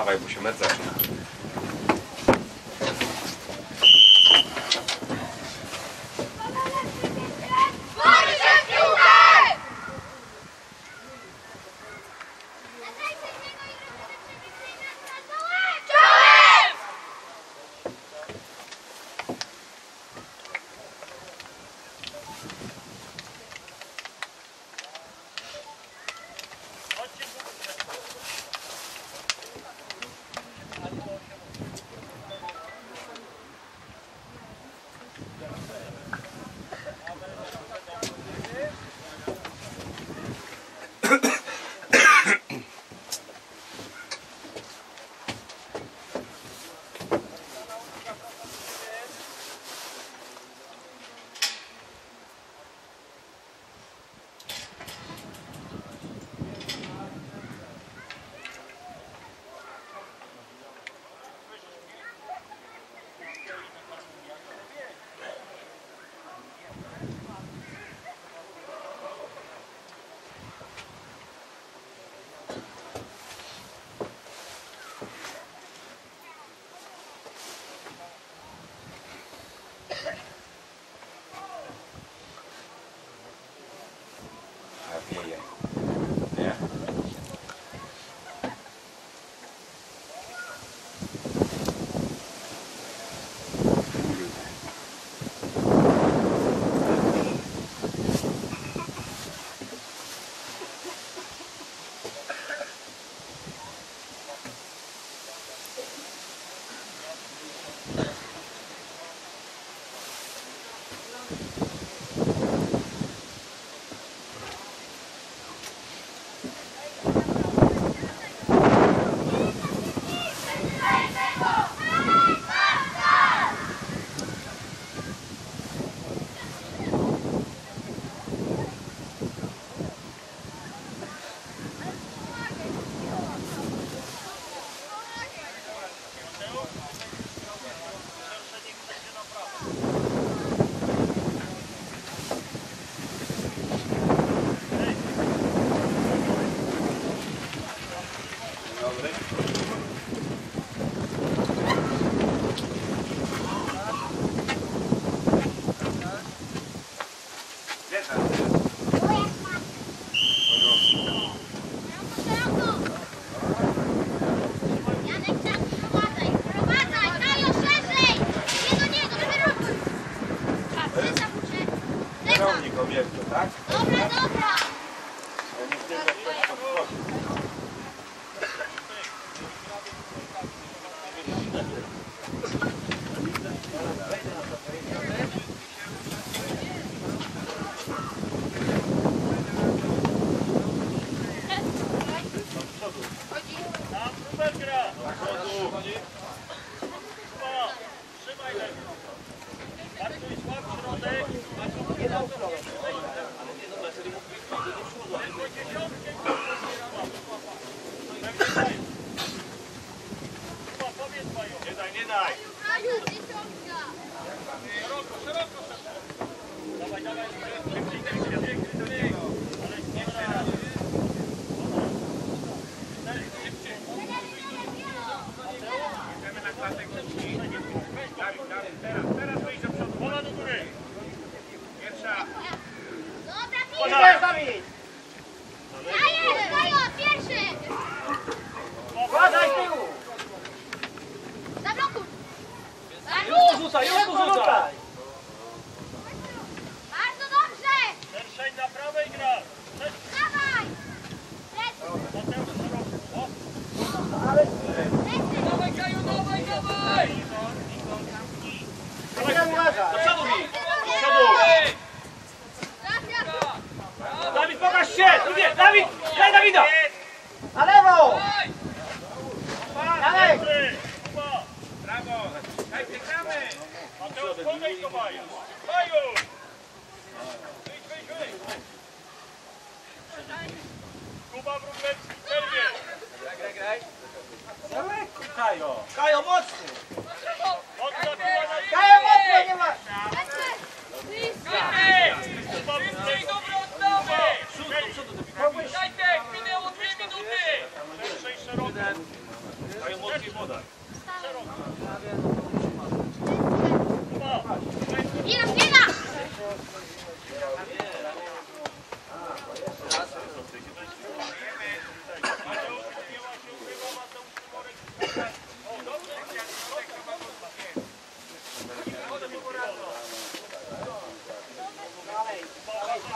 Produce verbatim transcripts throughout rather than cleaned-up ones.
Dawaj, bo się mecz zaczyna.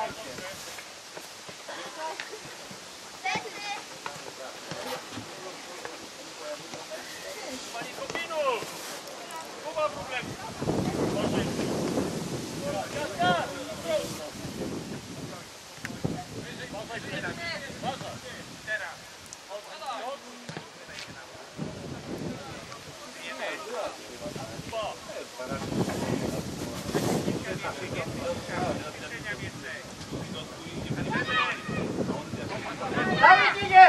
Panie Kopinu! Kuba problem! Dawid idzie!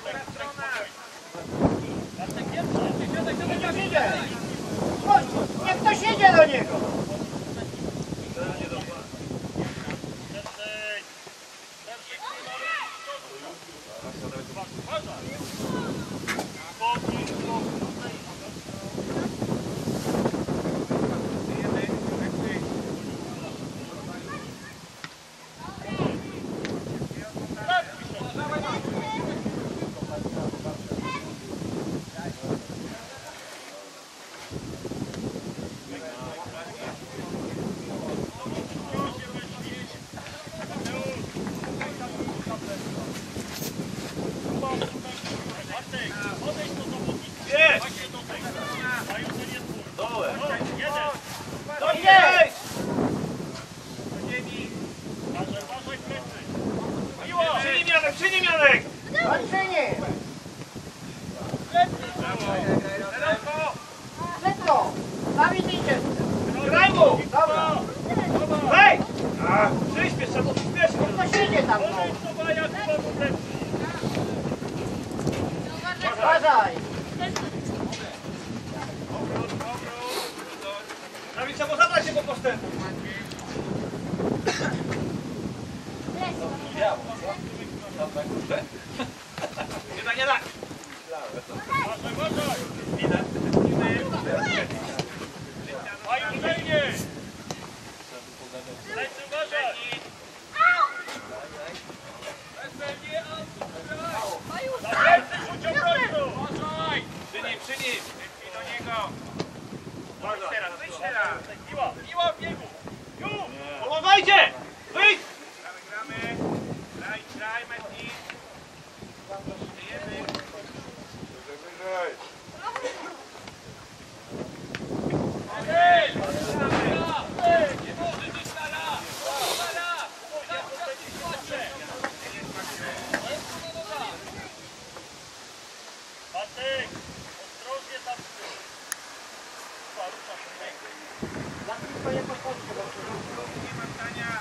Chodź, niech ktoś jedzie do niego! Letko! Dawid idzie! Graj mu! Dobra! Hej! A, przyśpiesz, trzeba przyspieszyć. Ktoś jedzie tam! Uważaj! Dawid, trzeba zabrać się po postępu. Nie da, nie da! Uważaj, uważaj! Idę. Maju, zajmie! Lecz uważaj! Na plecy rzuć obrońcą! Uważaj! Przy nim, przy nim! Wypnij do niego! Wyjdź teraz, wyjdź teraz! Piła, piła w biegu! Już! Pomagajcie! Wyjdź! Gramy, gramy! Graj, graj, Messi! Żyjemy! Hej! Nie może być stara! Stara! Patryk! Ostrożnie tam z tyłu! Za blisko nie podchodźcie, bo Nie ma stania!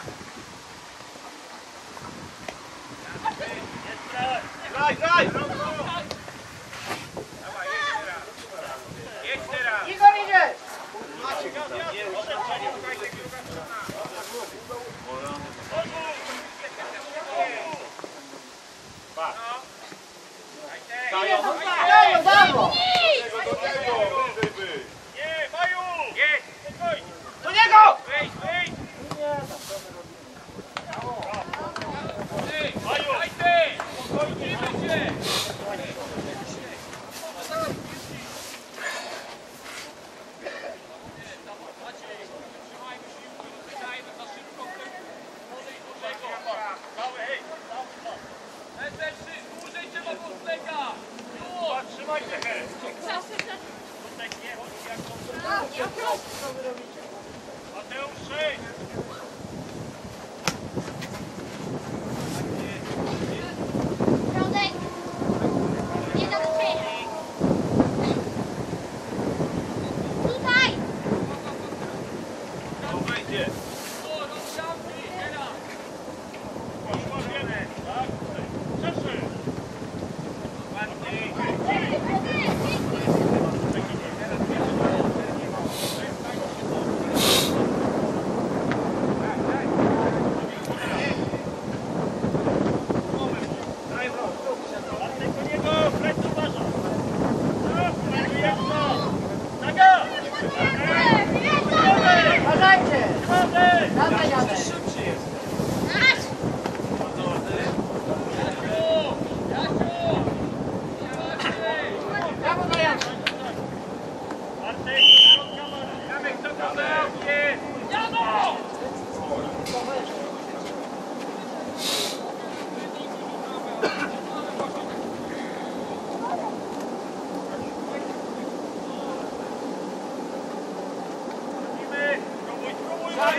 Jest graj! Graj, graj! Dawaj, jedź teraz! Jedź teraz! Igor idzie! Nie, może przejdzie, szukajcie, druga strona! Pa! Idzie do Dajo, brawo! Nie, Maju! Jedź! Spokojnie! Do niego! Wyjdź, wyjdź! Maju! Daj ty! Spokojnie, będzie! Trzymaj się! Tutaj nie, jak to... Co wy robicie?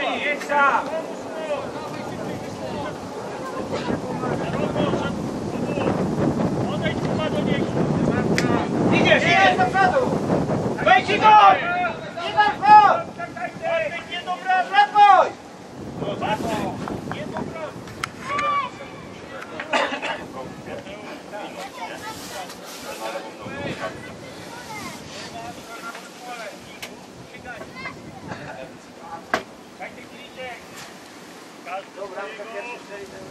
Miejsca! Odejdź chyba do niego! Idziesz, idziesz! do przodu! Wejdź i gol! Nie do przodu! Bartek, nie dobra! Lepuj! Bartek, nie dobra! Dobra, to pierwszy strzeli ten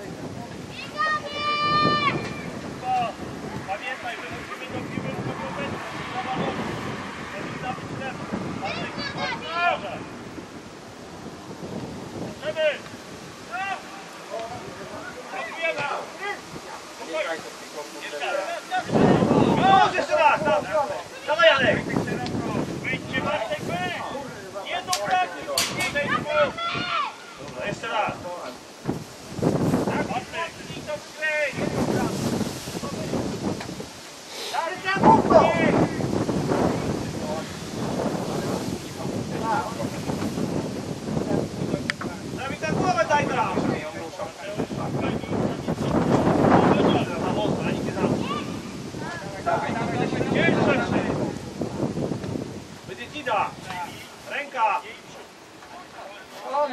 Pamiętaj, że musimy do piły w powrocie zawalony. Powinna być lewo. Bartek, uważaj! Chcemy! Dziękujemy! Chodź jeszcze raz! Dawaj, Janek! Wyjdźcie, Bartek, wyjdź! Nie do braki! Odejdź mu! Dobra, jeszcze raz! Bartek, idź do sklej! Za głupko! Dawid, na głowę daj tam! Będzie Cida! Ręka! Kolony!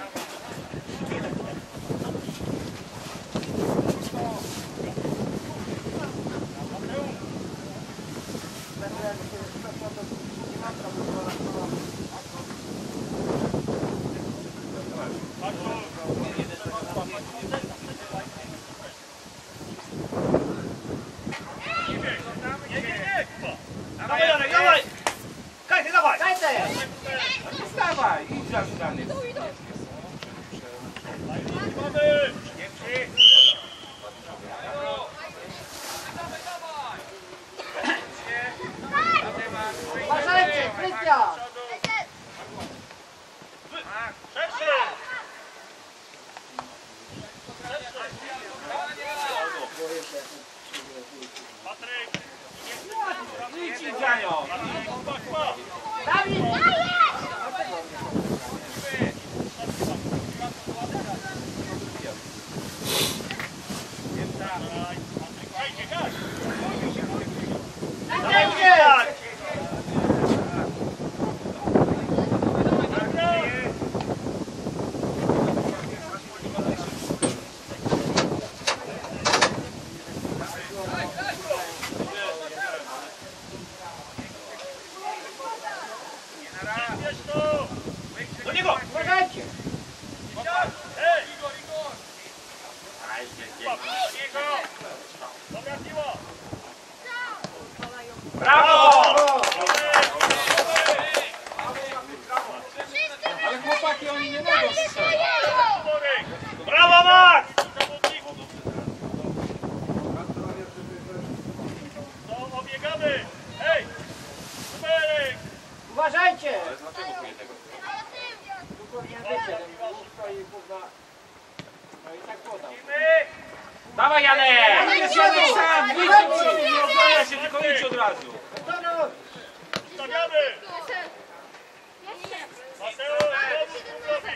Dawaj, Janek, dawaj! Kajty, dawaj! Dajcie! Wstawaj, idź za żadnych. Uważajcie, Krystian! Idź i za nią. Dawid! Dajcie! Do niego! Uważajcie! Hej! Dobra piła! Brawo! Brawo! Ale chłopaki, oni nie mogą strzelać. Brawo, Max! No, obiegamy! Hej! Numerek! Uważajcie! Dlaczego nie tego? Tu powinien być jeden. Stoi, kurwa. No i tak podał. Dawaj, Janek! Janek, Jest Janek sam! Janek, Idź, Janek! nie obrania się, tylko idź od razu. Donut! Stawiamy! Mateusz, pomóż klubowi!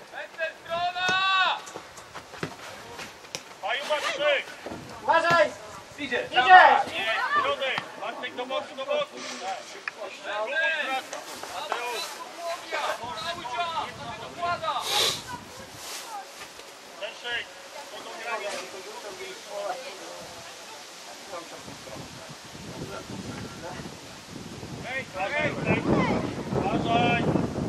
Paju Bartek! Uważaj! Idzie, Idziesz! Nie, środek! Bartek do boku, do boku! Mateusz! Leszek! Do dogrania! Hej, hej, hej! Uważaj!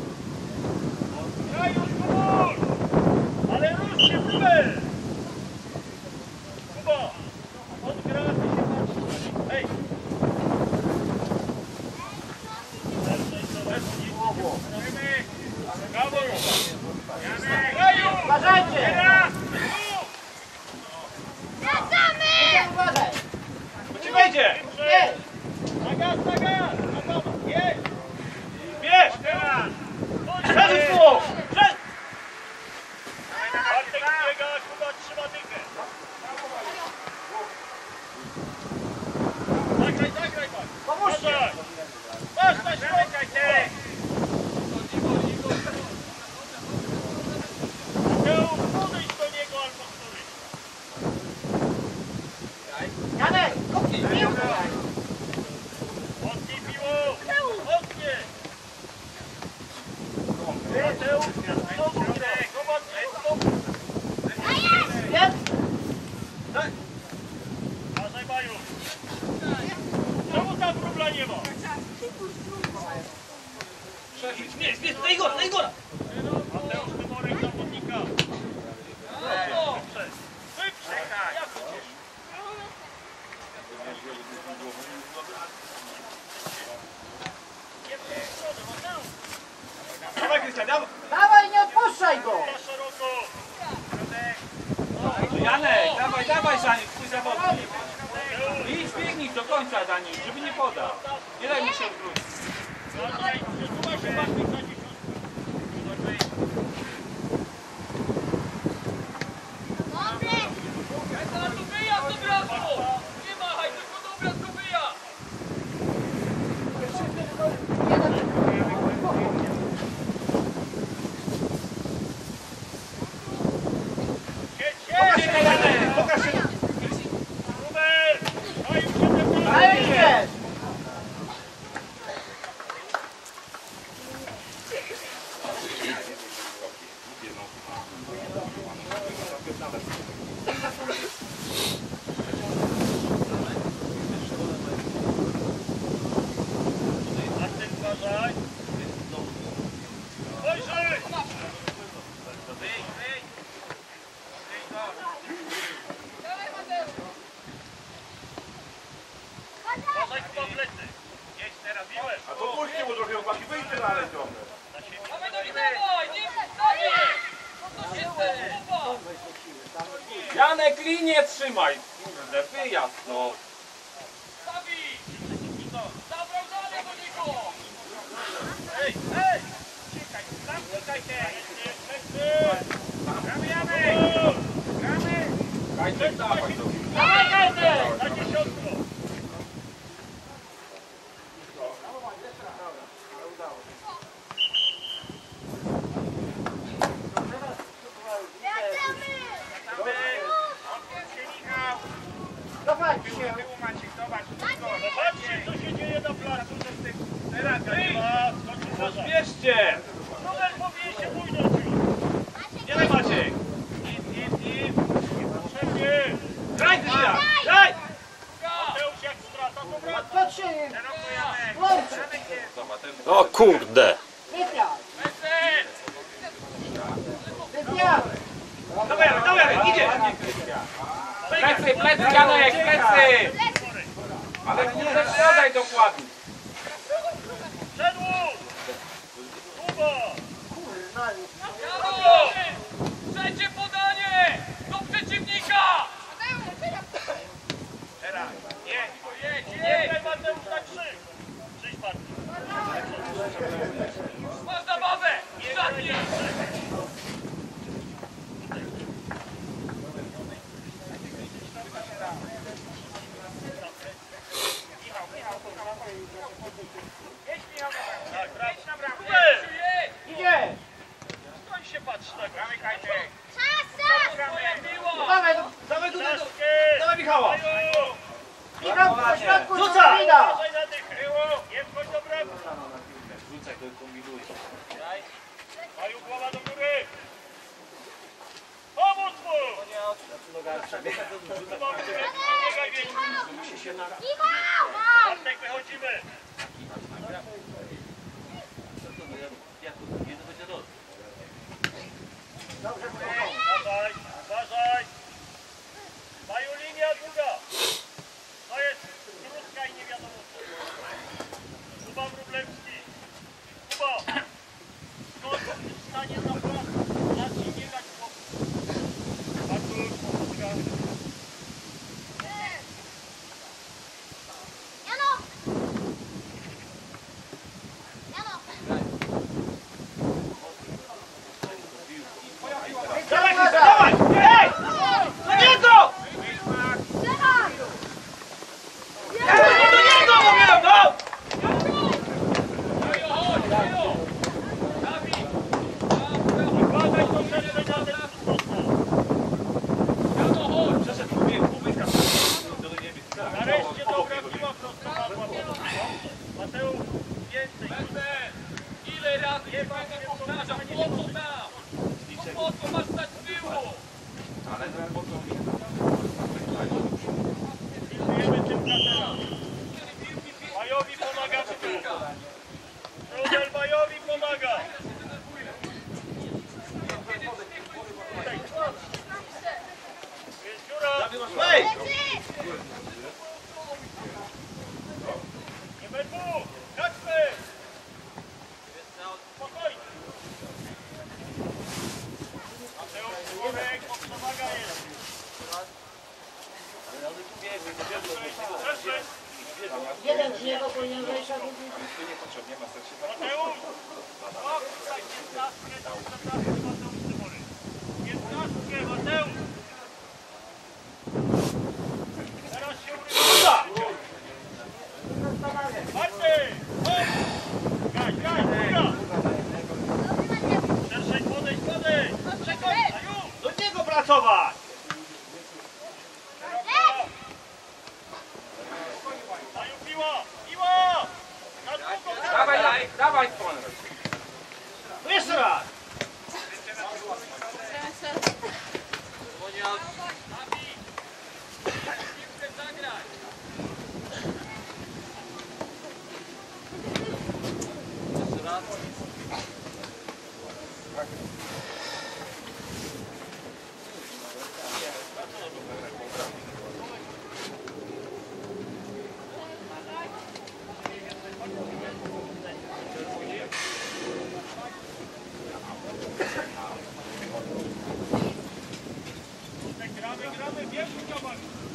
Ja już pomóż! Ale rusz się, Kubel! Kuba! Odgraty się patrz! Hej! Mateusz, znowu środek. Zobacz, Jest! Uważaj, Baju. Czemu tam wróbla nie ma? Nie, nie, na Igora, na Igora! Mateusz, Tymorek zawodnika. Wyprzedź. Wyprzedź. Jak uciesz? Dawaj, Krystian, dawaj! Dawaj, nie odpuszczaj go! Na szeroko! Janek, dawaj, dawaj za nim, twój zawodnik. Idź, biegnij do końca za nim, żeby nie podał. Nie daj mi się wrócić. Przesuwaj się, Bartek, na dziesiątkę. Pokaż się! Numer! Daj już się ten Daj się! Bartek, uważaj! Spojrzyj! Uważaj, chyba plecy! Jedź teraz, biłeś! A to puśćcie mu trochę chłopaki, wyjdźcie dalej ciągle. Na siebie. Dawaj, dawaj, dawaj! Nie wstawię! No to się stało, chłopak! Janek, linię trzymaj! Kurde, wyjazd no! Stawi! Zabrał dalej do niego! Ej, ej! Czekaj, zamknij się! Gramy, Janek! Gramy! Kajtek, dawaj to! Dawaj, Janek! Na dziesiątko! Dawajcie się! Zobaczcie, co się dzieje na placu. Teraz Galiba, skończył uważaj. Bierzcie! Numer powinien się bójnąć już. Nie daj Maciek! Idź, idź, idź. Niepotrzebnie. Daj Krystian! Daj! Mateusz, jak strata, to wraca. To się włączy! O kurde! Wypiał! Lecę! Wypiał! Dawaj Janek, dawaj Janek, idzie! Plecy, plecy Janek, plecy! Ale kurde, podaj dokładnie! Przedłóż! Kuba! Brawo! Trzecie podanie! Do przeciwnika! Teraz, jedź. Jedź, Nie, jedź! daj Mateusz na krzyż. Krzyż Bartek. Masz zabawę! Ostatni! Jedź, Michał. Tak, brawo. Jedź na bramkę. Jedź! Idzie! Skąd się patrzy tak? Gramy, Kajtek. Twoja piła! Dawaj, do- Dawaj tutaj, do... Czaszkę. dawaj Michała! Michał, po środku Rzucaj! co widać! Uważaj na dychę. Było. Nie wchodź do bramy. Rzucaj, to kombinuje. Maju, głowa do góry. Pomóż mu. Mamy tu biegaj więcej. Bartek, wychodzimy. Uważaj, uważaj. Maju, linia długa. To jest krótka i nie wiadomo co. Kuba Wróblewski. Kuba. Skąd stanie za plac? Zacznij biegać po... Bartusz, pomóżka. Z niego powinien wejść, a drugi... Tu niepotrzebnie master się Mateusz! O, tutaj piętnastkę, piętnastkę Mateusz Symory. piętnastkę Mateusz! Teraz się urywa! Marty! Gaś, gaś, góra! Szerszej podejść, podejść! Czekaj! Do niego pracować! Daju piła! Piła! Na długo! Dawaj, dawaj, dawaj Konrad. No jeszcze raz! Gramy, gramy, wielki kawałek!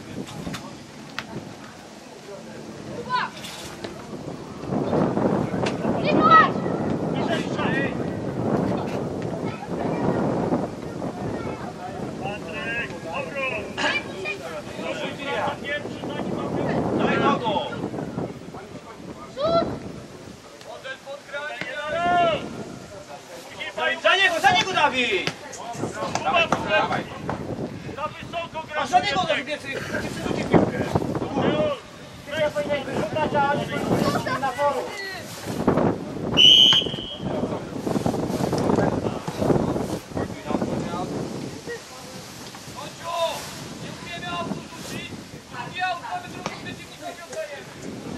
Patryk, obrót! Pierwszy, zanim mamy... Daj nogą! Model podgranie! Daj, za niego, za niego Dawid! Dawaj, dawaj. Za wysoko gra! A za niego też więcej, więcej przerzuci piłkę. Piłkę powinien wyrzucać, a nie powinien na forum. Kończu! Nie umiemy autu rzucić! Drugi aut, mamy drugi przeciwnikowi oddajemy!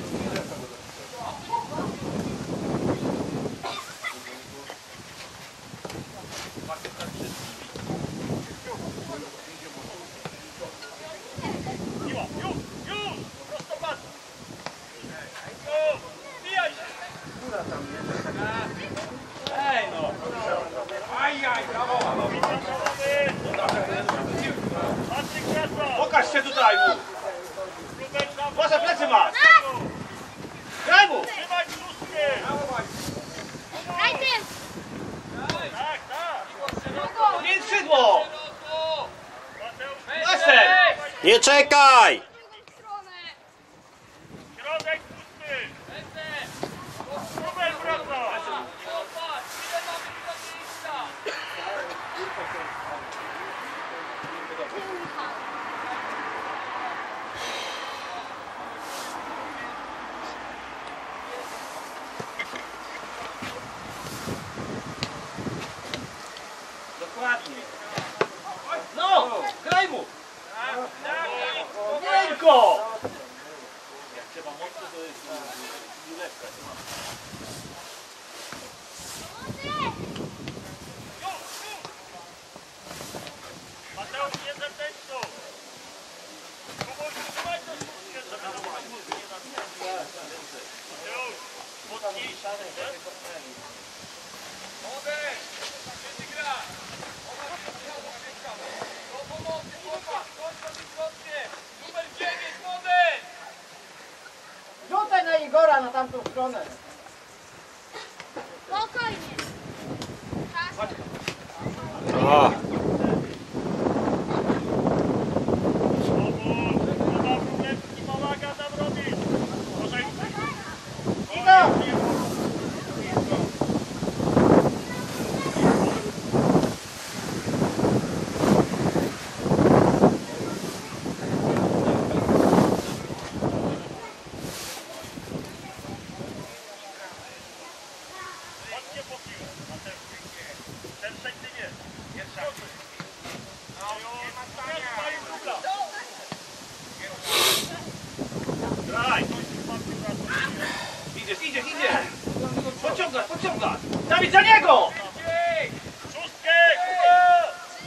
Piła, już, już! Prostopadł! Już! Wbijaj się! Ej no! Ajaj, brawo. Patryk wraca! Pokaż się tutaj mu! Rubek na Wasze plecy masz! Graj mu! Trzymaj szóstkę! Tak, tak! Nie skrzydło! Mateusz, Leszek! Nie czekaj! środek pusty! Rubek wraca! Zobacz, ile mamy tutaj miejsca! Dokładnie. No! Graj mu! Miękko! Jak trzeba mocno, to jest chwileczka. Mateusz, nie zewnętrzną! Próbuj trzymać tę szóstkę, żeby to nie Mateusz, mocniejszy! Model! Kiedy gra? Do pomocy, chłopak! Kończę w środkiem! Numer dziewięć, model! Rzucaj na Igora na tamtą stronę. Spokojnie. O, Nie pomaga nam robić! Może Igor! chodźcie po piłę, Mateusz. Ten szejty nie. Jest szansa. Graj! Idziesz, idziesz, idziesz! Pociągasz, pociągasz! Dawid, za niego! Szóstkę! Kuba!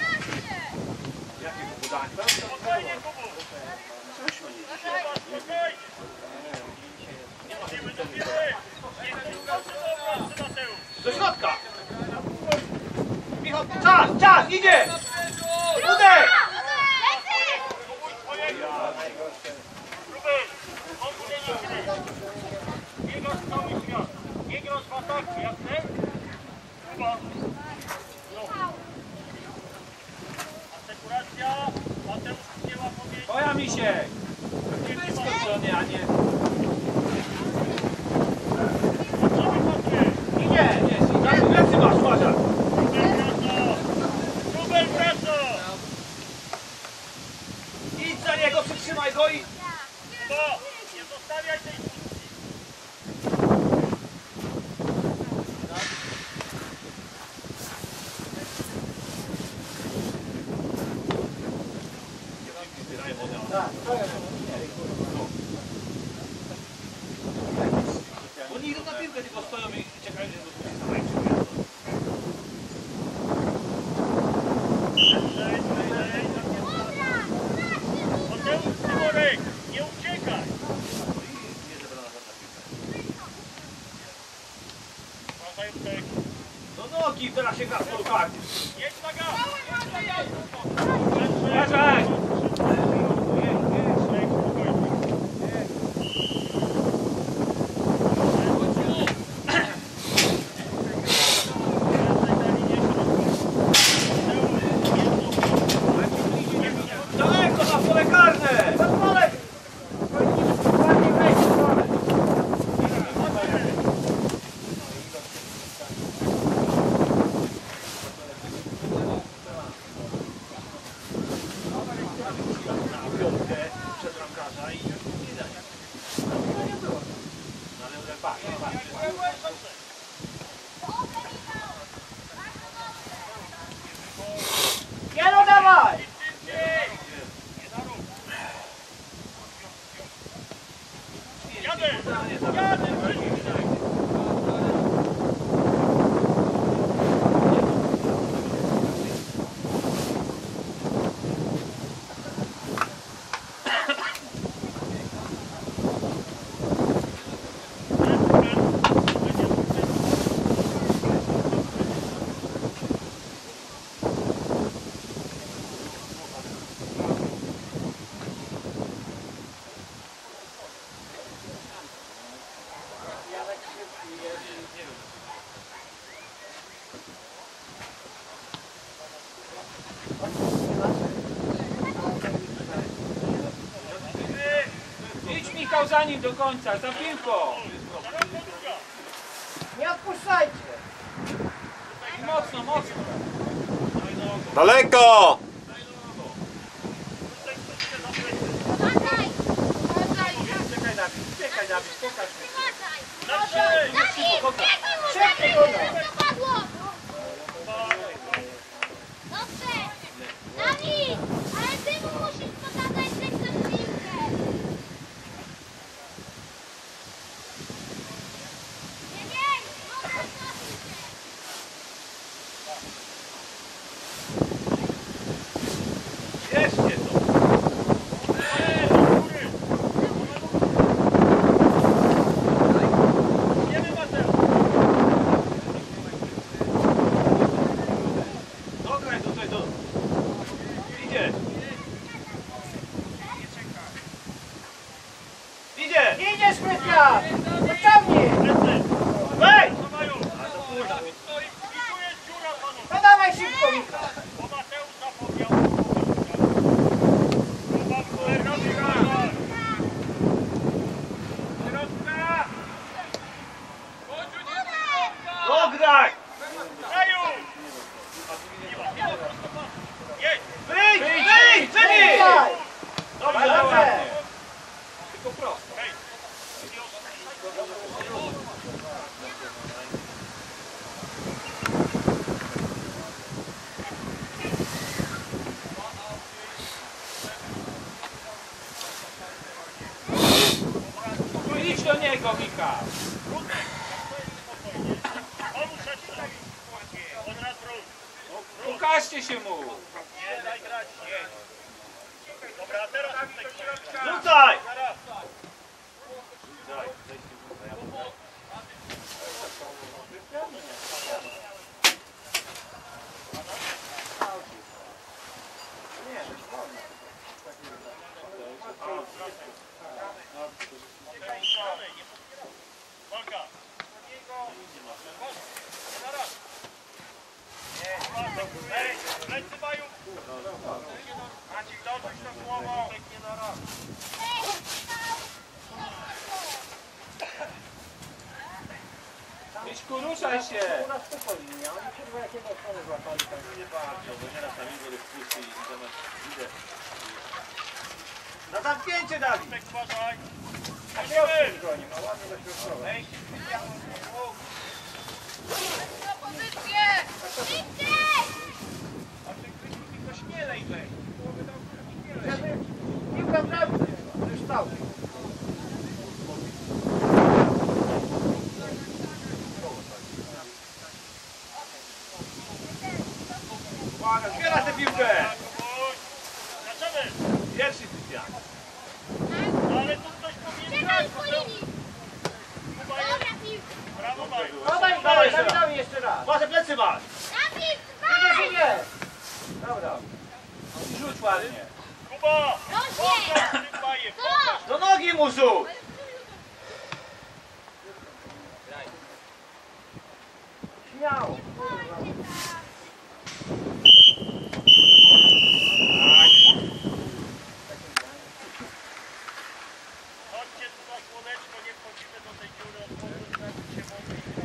Jakie mu podanie? Spokojnie, Kubu! Kuba, spokojnie! Idziemy do piły! Nie druga przydobra, czy Mateusz! Do środka! Michał, czas, czas, idzie! Uder! Kubuś, twojego! Rubel, on nie Asekuracja. Mateusz Kieła powiedział. Twoja Misiek! Nie wyskoczony, a nie... Nie, Nie, nie, nie. plecy masz, uważaj. Super praca. Idź za niego, przytrzymaj go i... To, nie zostawiaj tej pozycji. Oni idą na piłkę, tylko stoją i czekają, że do Mateusz Symorek, nie uciekaj. Uważaj, Do nogi, teraz się gaz polkami. jedź na gaz. Uważaj! Daleko na pole karne! Na pole! Ładnie weź pole. Przed bramkarza i nie da się. No ale patrz, patrz. Nie no dawaj! Jadę, jadę. Idź Michał za nim do końca, za piłką! Nie odpuszczajcie! I mocno, mocno! Daleko! Czekaj na mnie, czekaj na mnie, pokaż mi. Szybciej go no! Dobrze! Dawid! Ale ty mu musisz pokazać, że chcesz piłkę! Nie, nie! Pokaż na piłkę! Jeszcze to. Wiemy, Mateusz. Dograj tutaj do... Idzie. Idzie. Idziesz, Krystian! Pociągnij! Wej! I tu jest dziura, panu. No dawaj szybko, Michał! Bo Mateusz zapomniał. Środka! Środka! Dograj! Kraju! Jedź! Wyjdź! Wyjdź! Wyjdź! Dawaj! Dobrze, Dobrze! ładnie. Tylko prosto. No idź do niego, Michał. Pomóż jeszcze! Konrad wróć! Ukażcie się mu. Nie, daj grać! Nie! Dobra, a teraz tutaj Rzucaj! Walka! Ej, plecy mają. Maciek, dorzuć to głową. Miśku, ruszaj się! U nas tylko linia, oni kurwa jakiego strony złapali tam. Nie bardzo, bo nieraz tam Igor jest pusty i zamiast idę. Na zamknięcie, Dawid! Tak, uważaj! A środkiem goni, ma ładnie dośrodkowe. Ej, Propozycje! Szybciej! a ty Krysiu, tylko śmielej weź. Żeby piłka w bramce, już stał. Uwaga, zbiera tę piłkę! Zaczynamy! Pierwszy Krystian. Ale tu ktoś powinien Czekaj po linii! Dobra, piłka! Brawo, Maju! Dawaj, dawaj, Dawidowi jeszcze raz. Wasze plecy masz! Dawid, Nie, dawaj! nie. Dobra. I rzuć ładnie. Kuba! Dobrze! Baje, Go! do nogi mu rzuć! Śmiało. Chodźcie tu na słoneczko, nie wchodzimy do tej dziury, otworzyć się wody.